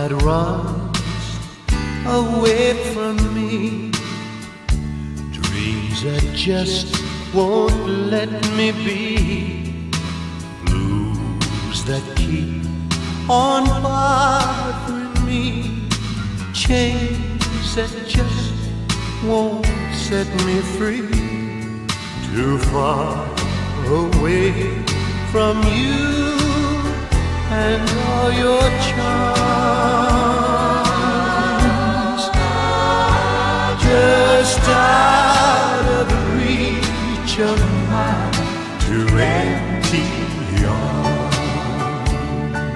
that runs away from me, dreams that just won't let me be, blues that keep on bothering me, chains that just won't set me free. Too far away from you and all your charms, just out of reach of mine to empty arms.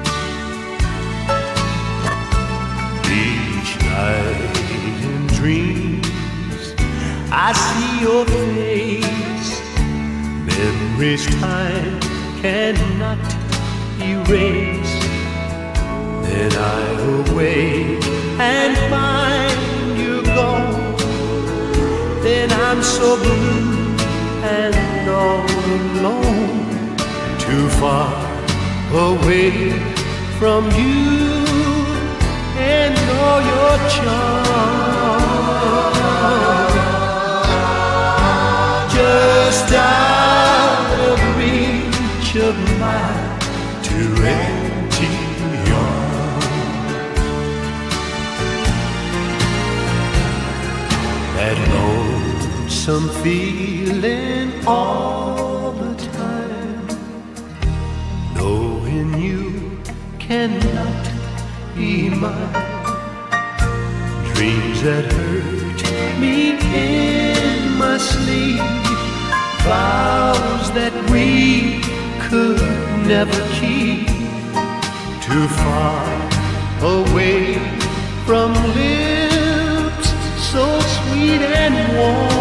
Each night in dreams I see your face, memories time cannot erase. Then I awake and find you gone. Then I'm so blue and all alone, too far away from you and all your charms, just out of reach of mine to empty arms. That lonesome feeling all the time, knowing you cannot be mine, dreams that hurt me in my sleep, vows that we could never keep, too far away from lips so sweet and warm.